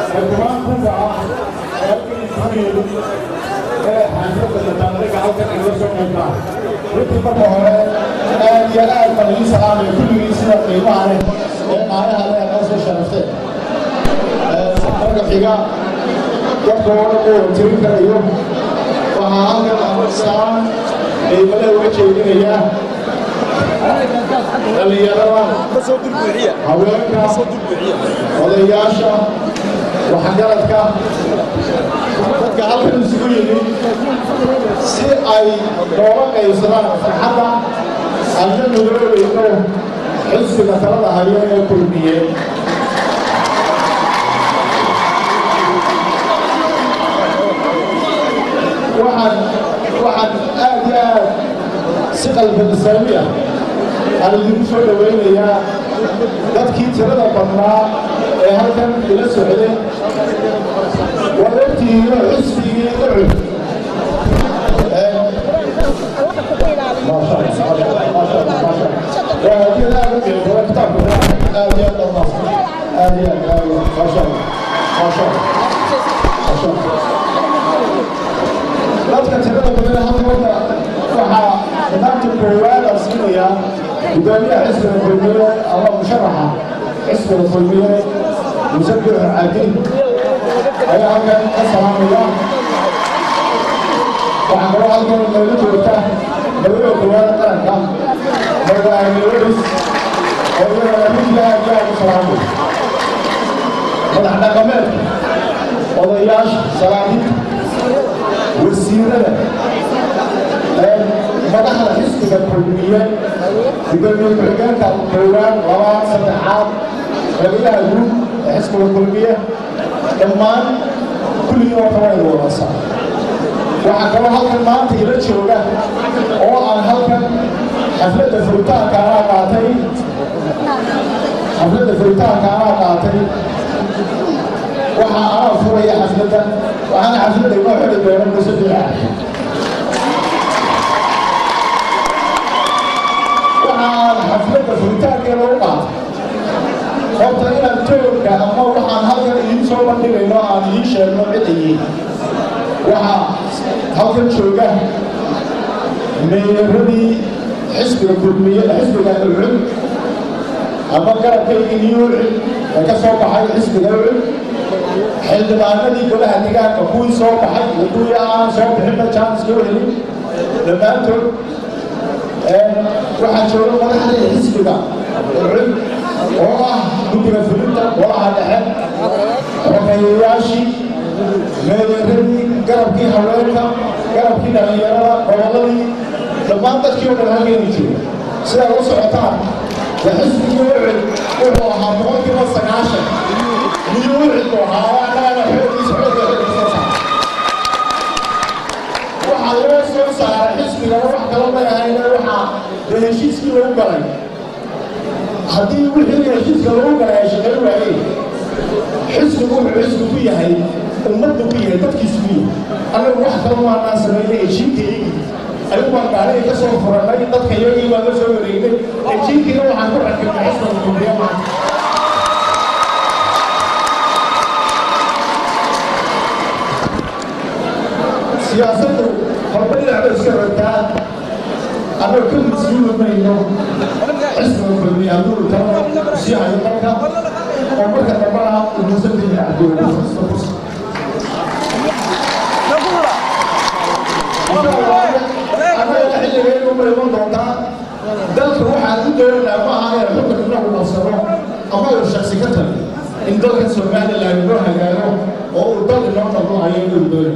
الكمان كذا لكن الحميد حاجة التمرين على كذا يوصل مكان وتبقى هنا يا الفريق سلام كل يصير قيمة عليه معنا هذا الناس شرفته رجع وقتها تريد اليوم وهذا السلام يبدأ وجهه إياه اللي يرى هواك ولياشة وحجرتك قال الزوجي سي أي دورك يصيران فرحة أجل نقول إنه حس مثلا هاي كل بيه واحد آديات ثقل بالإسلامية أنا اللي بسوي وين يا dadkii tirada badnaa ee halkan ila socday wadaadkii xisbigii dacud ما شاء الله ودانية حزب الفيلمية أو مشرحة حزب الفيلمية مسجل عادل أي حاجة السلام الله وعمرو أكبر من مولد وقتها مولد كوارا تركا مولد المولد مولد المولد جاء بسلامه مدحنا قمر وضياش سلامي والسيرة مدحنا حزب الفيلمية يقول المحكمة كالقرآن وراء صدحات رجلها الجروب حزب القلبية كمان كل يوم كمان وراسة وحكوا هالك المان تجرد شغله أو عن هالك حفلة الفروتان كانت قاتي حفلة الفروتان كانت قاتي وحنا فرية حفلة وأنا حفلة ما حد بين المسجد حفلة الفروتان كانوا قاتي قلت إلى التورك أما وحن هذا ينسوا من دينه عن يشيل من عديه وح هذا الشوكة من ردي حزب الكلمية حزب العلم أما كان كي يوري كسوق حي حزب العلم حل ما ندي كلها تجاه كوي سوق حي وكوي سوق حنا chance كوري لما أنتم وحن شغل ما نحن حزب العلم والله كنت بفلت والله هذا حد رفيعاشي ما يرني قرب كي حوالك قرب كي دعيرة والله لما أنت كيو من هذه النتيجة سير وسعتان وحس بيوعد وهو هامون كما سنعشر بيوعد وهذا أنا حد يسعد وحاول صار حس بيروح كلامه يعني يروح بهشيس كي ويبغى هذه وحين يجلس كلامه على شغله وعيه حزب فيه هاي المدة فيه تفكيس فيه أنا واحد كلامه على الناس اللي يجيك يجي أنا ما قاله يكسر فرنا يتذكر يجي ما نسوي رينه يجيك كده وعنده ركب حزب الدنيا ما سياسته فربنا على السرطان أنا كل مسؤول منه حزب الفيلمية دول ترى سياحة المركة ومركة تبعها المسلمين يعدون أنا الحين غير يوم دوتا دلت روح عندي دور ما هذا الحكم إنه مصروف أما الشخص كتب إن دلت سمعنا اللي يروح قالوا أو دلت إنه طلعوا عليه دور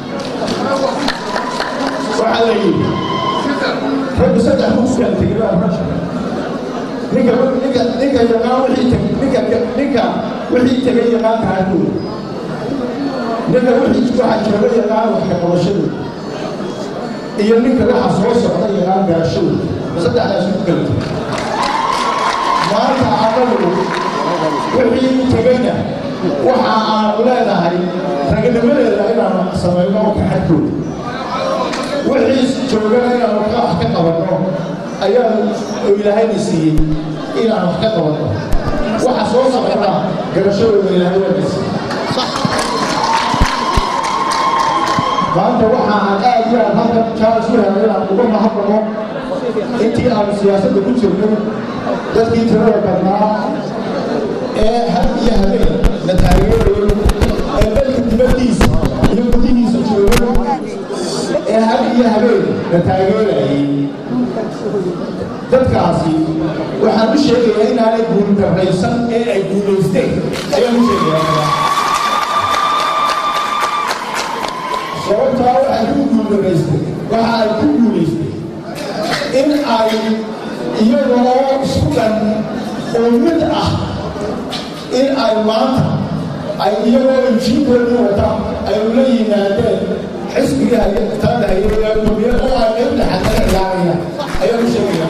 وعليه بس هذا هو سؤال تجربة رشة نيكا يجمع وحي نيكا وحي تجي يجمع تعدون نيكا وحي تجمع جمع يجمع وحي قرشين إيه نيكا راح صوص على يجمع قرشين بس هذا على سوق كله ما تعاملوا وحي تجينا وحى أولادنا هاي رجل من اللي أنا سمعنا وكحدود وحيس جوجنا إلى مكان حقيقة بدنه أيام إلهي نسيه إلى حقيقة بدنه وحصوص بدنه قرشوا إلهي نسيه maanta waxaan aad iyo aad halkan jaalis u helay inaan uga mahadnaqo intii aan siyaasadda ku jirnay dadkii tirada badnaa ee had iyo habeen la taageerayay ee dalka dibaddiisa iyo gudihiisa joogay ee had iyo habeen la taageerayay dadkaasi waxaan u sheegayaa inaanay guuldarraysan ee ay guulaysteen ayaan u sheegayaa sababtaa waxay ku guuldarraystay waxa ay ku guulaystay in ay iyagoo isku dhan oo mid ah in ay maanta ay iyagoo injiinkoodii wata ay ula yimaadeen xisbiga talada hayay gurbiya oo ay qayb dhaxal ka ciyaarayaan ayaan u sheegaya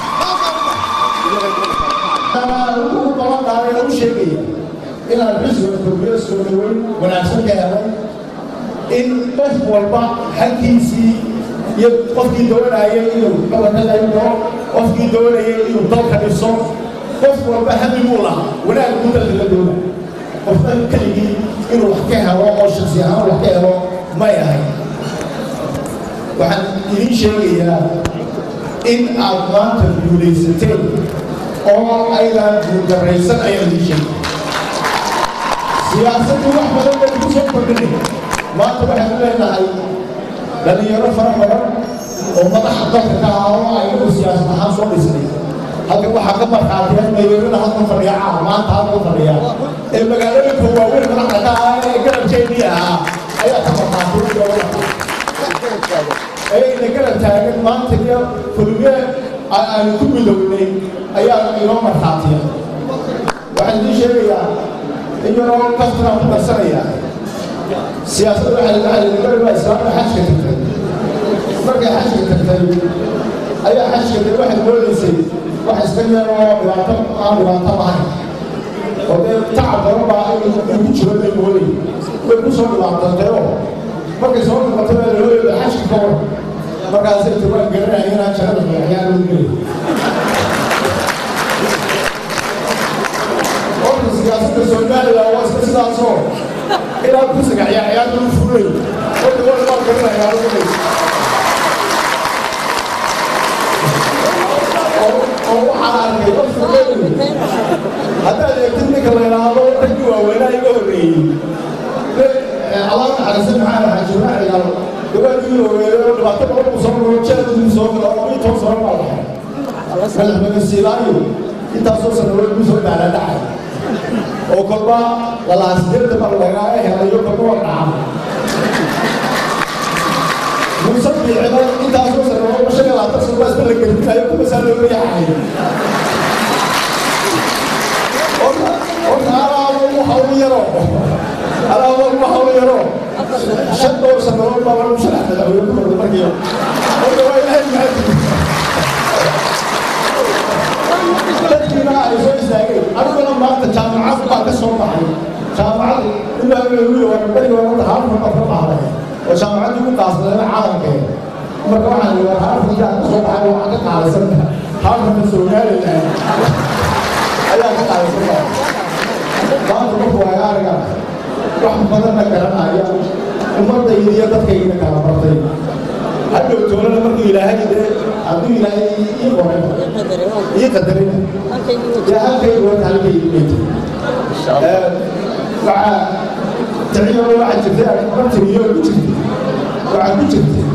maanta ugu balandhaay u sheegaya inaan xisbiga gurbiya soo dhaweyn wanaagsan ka helay in qof walba halkiisii iyo qofkii doonayay inuu qabanada ino qofkii doonayay inuu dalka dhiso qof walba hamiguu lahaa wanaag buu dalka la doona qofka keligii inuu wax ka helo oo shaksi ahaan wax ka helo may ahayn waxaan idiin sheegayaa in aad maanta guulaysateen oo aydaan guuldarraysan ayaan idiin sheegay siyaasaddu wax badan bay ku soo kordhinay maanta waxaynu leenahay dhalinyaro fara badan oo madaxa dalka ka ah oo aynagu siyaasad ahaan soo dhisnay halkan waxaa ka markhaatiyeen mayoolada halkan fadhiya caam maanta halkan fadhiya ee magaalooyinka waaweyn madaxda ka ah ee garabkeedii ahaa ayaa ka markhaatiyeen ayayna garab taagan maanta iyo kulmiye aanu ku midownay ayaa inoo markhaatiya waxaan idiin sheegayaa in yaroo kaftanaan ku darsanayaa siyaasadda waxaa islaamka xajka tagtay markay xajka tagtay ayaa xajka tagtay waxay moodaysay wax iska yeeloo dhibaato aan dhibaato lahayn oo dee tacab badan baa inuu ku jiro bay mooday way ku soo dhibaatantayoo markay soo dhibatay baa lalooyada xajka ka war markaasay ti waan garanaya inaan jannada magaxyaan lagu gelay orka siyaasadda Soomaaliya waa iska sidaasoo ilaa ku sagaxyaa ciyaarta u fulay oo wada ma garanaya oo waxaan arkay qof fulay haddaad eegtid ninka la yidhaahdo raggii waaweynaa iga horreeyey Allah taxariisan maxaa xajuuraa ciyaaro gabaadii waaweynaa oo dhibaato badan ku soo maro jeedadii soo galo oo intoon soo baa baxay madaxweyne Siilaayo intaasoo sanadood ku soo daala dhacay oo kolba lalaasdeeda baa lagaa helayo kolba waa dhacay muusad biicida intaasoo sanadood bashaga laata subaasta la gelinayo kuma saa looga yaxay alaabo ugu hawl yaro shan dhowr sanadood baa lagu sharax madaxweyne ku marda markiiba marka waa ilaahay mahadin dadkiina ay soo istaageen aniguna maanta jaamacad baa ka soo baxay jaamacad ilaa wiil waa bariga waa halka ka baxay oo jaamacad ku qaasday caalamkeeda marka waxaan leeyahay halka ka soo baxay waxa ka qaalisan halka Soomaaliya ayaa ka qaalisan maanta marka waa araga wax badan ka garanaya ummadda iyo dadkayna kala bartay hadda toolana markii ilaahay hadduu ilaahay ii qoray ii qadarin yaa halkay wada halkay waxaa taciyaro waxaa jirtay martiyo ku jirtay waxaa ku jirtay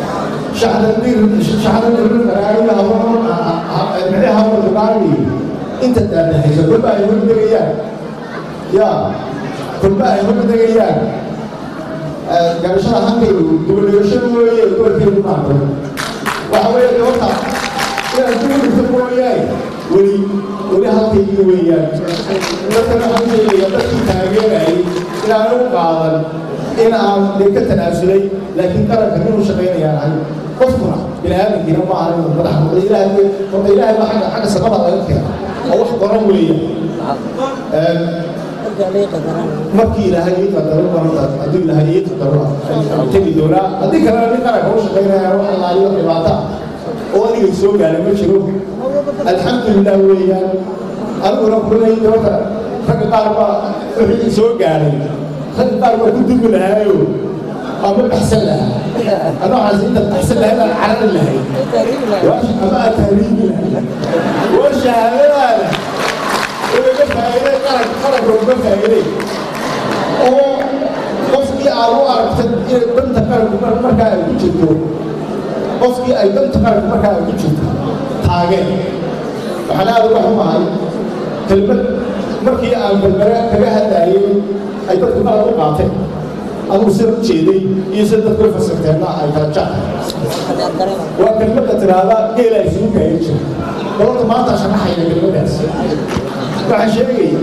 shacdadir qaraariga hawa duqaani inta daadahaysa kolba ay hor degayaan yaa kolba ay hor degayaan garashada halkaydu gobol-dhigashada mooye gobolkeedu maartay waxa weeye gabadha inaad ku dhigto mooyaay weli halkaygii weeyaan dadkana waxaan sheegaya dadkii taageerayay inaanu u qaadan in aan ka tanaasulay laakiin qaranka inuu shaqaynayaan ahay qofkuna biniaadankiina ma ahan inuu madaxa ilaahay baa xagga samada laga keena oo wax qoran weeyaan markii ilaahay ii qadaro hadduu ilaahay ii qadaro tegi doonaa haddii kalena nin qaranka u shaqaynaya wax ilaaliyo dhibaata oo aniga soo gaaray ma jiro alxamdulilah weeyaan aniguna kulay gabadha ragga qaar baa wixii soo gaaray خلي بالك كنت تقول هايو أما أحسن لها أنا عايزين أحسن لها أنا العرب اللي هي واش أما تهريب لها واش هذا ولا بفايدة خرج بفايدة أو قصدي أروح بنت كار مركا يجتو قصدي أي بنت كار مركا يجتو حاجة فحنا هذا واحد معي كلمة مركي أنا بالبرة كجاه دايم أي بنت كار مركا أنا مسير جدي يصير تقول فسرتنا أي ترجع وكلمة ترى إلى يسوع كيش والله ما تعشان حي كلمة بس فعشان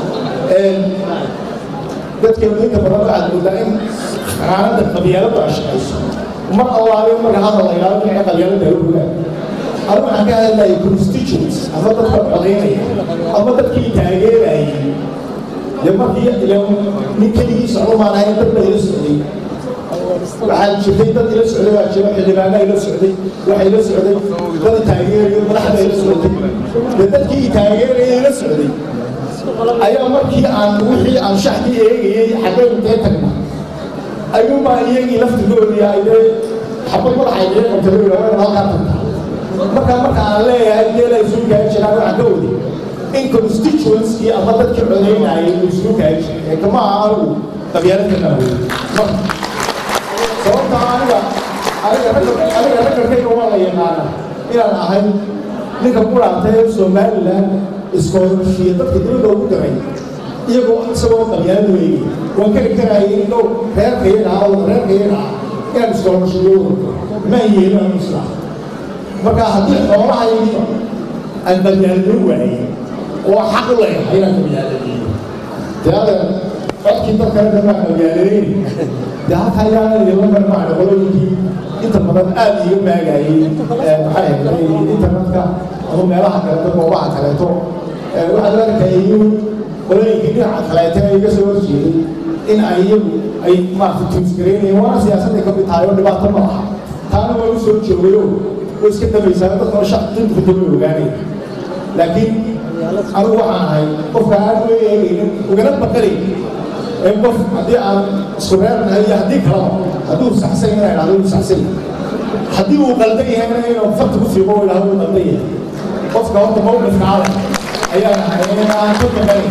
dadka inta badan aad mudaan xaalada qabyaalada ashqays mar Allah iyo mar hada la yiraahdo in qabyaalada ay ugu arrin aan ka hadlay constituents ama dadka codeynaya ama dadkii taageerayay markii ilaa ninkii Soomaaliya dad bay la socday waxaan jirtay dad ila socday waa jiro xildhibaano ila socday waxay la socday dad taageerayo madaxda ila socday dadkii taageerayay ila socday ayaa markii aan wixii aan shaxdii eegayay xagee intee tagna ayuu ma iyagii laftigoodii ay xabad madaxay ee qabtay halkaa marka aan leeyahay deelay isugu gaari jiraan waxaan ka wadi in constituency ama dadka codeynayay isugu gaari jireen kama aanu qabyaalada ka wadi sababta aniga ragga waa la yaqaana inaan ahay ninka ku raatay Somaliland iskoolashii dadka dawladda ugu daray iyagoo isagoo qabyaalad weeyay waan ka karayay inuu reerkayga inaan iskoolashiyo ma yeelan isla marka haddii xoolahayga aan qabyaalad waayay oo xaq u leeyahay inaan qabyaaladiyo taada qofkii dadka ma qabyaaladeen daa hayaan iyo marka qolooyinkii inta badan aad iyo maagayay waxay internetka ama meelaha kale goobaha kale waxaad arkayay qolooyinkii dhinaca kaleete iga soo horjeeday in ay maaragtay tiisgareynayeen waana siyaasadda ka mid tahay oo dhibaato ma aha taana waa u soo joogayo oo iska dabaysaa dadka shaqadinta ku daba ogaanaya laakiin anigu waxaan ahay qofka aad u eegaynin ugana baqanay qof haddii aan isku reernahay iyo haddii kalaba hadduu saxsan yahay idhahdo uu saxsan haddii uu qaldan yahayna inuu farta ku fiiqo oo idhahdo uu qaldan yahay qofka horta mawqifka adag ayaan aan ku baqanay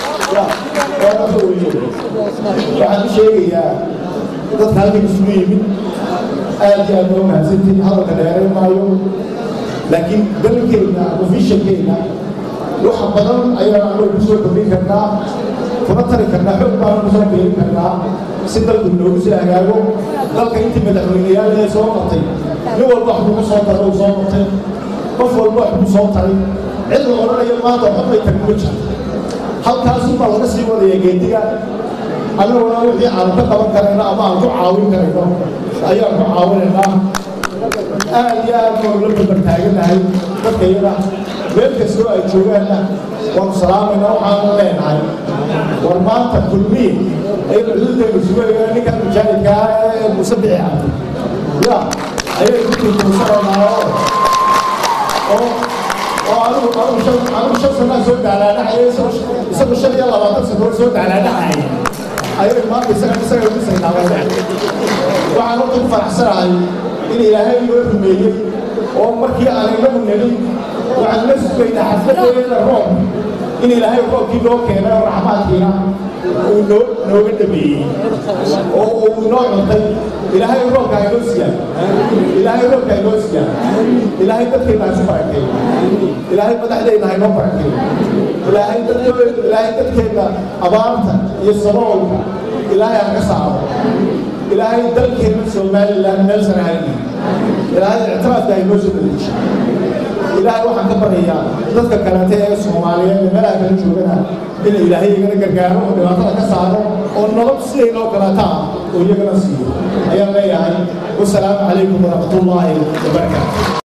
waxaan u sheegayaa dadka halkan isugu yimid aad iyo aad loo mahadsantiin hadalka dheereen maayo laakiin dalkeena ofishalkeena waxa badan ayaan anagu kusoo kordhin karnaa kuna tari karnaa xoog baan kusoo beerin karnaa si dalku noogu soo hagaago dalka intii madaxweyneyaal ee soo qabtay nin walba wax buu soo taray uu soo qabtay qof walba wax buu soo taray cid la odhanayo maanta waxba bay tagma jirto halkaasubaa laga sii wadaya geediga anaguna wixii aan ka qaban karayno ama aan ku caawin karayno ayaan ku caawinaynaa aad iyo aad baan ula barbartaaganahay dadka iyada meel kastoo ay joogaanna waanu salaamaynaa waxaanu leenahay war maanta kulmiye ay xuduudaynu sugayaan ninkan mujaahidkaa ee musabixi cabdi ya ayay ku turtursanaynaa oo anigu shan sanaa soo daalaadhacaya isagu 25 sano soo daalaadhacaya ayay maanta isaga ku saynaabeen waxaan horta ku faraxsanahay in ilaahay loo rumeeyey oo markii aan inagu nagin waxaan la sugaynaa xafladeeda roob in ilaahay roobkii loo keenay oo raxmaadkiina uu nooga dhameeyey oo uu noo cuntay ilaahay roobka inoo siiyaan ilaahay dadkeena isu barakeeyo ilaahay madaxdeena inoo barakeeyo ilaahay dadkeena abaarta iyo saboolka ilaahay aan ka saaro ilaahay dalkeena Somaliland meel sanaayay ilaahay ictiraafka inoo soo dejiyo ilaahay waxaan ka baryayaa dadka kaleete ee Soomaaliyeed meelaha kala joogana in ilaahay igana gargaaro oo dhibaatada ka saaro oo nolol siday loo kalataa oo iyagana siiyo ayaan leeyahay wassalaamu calaykum warahmatullaahi wabarakaatuh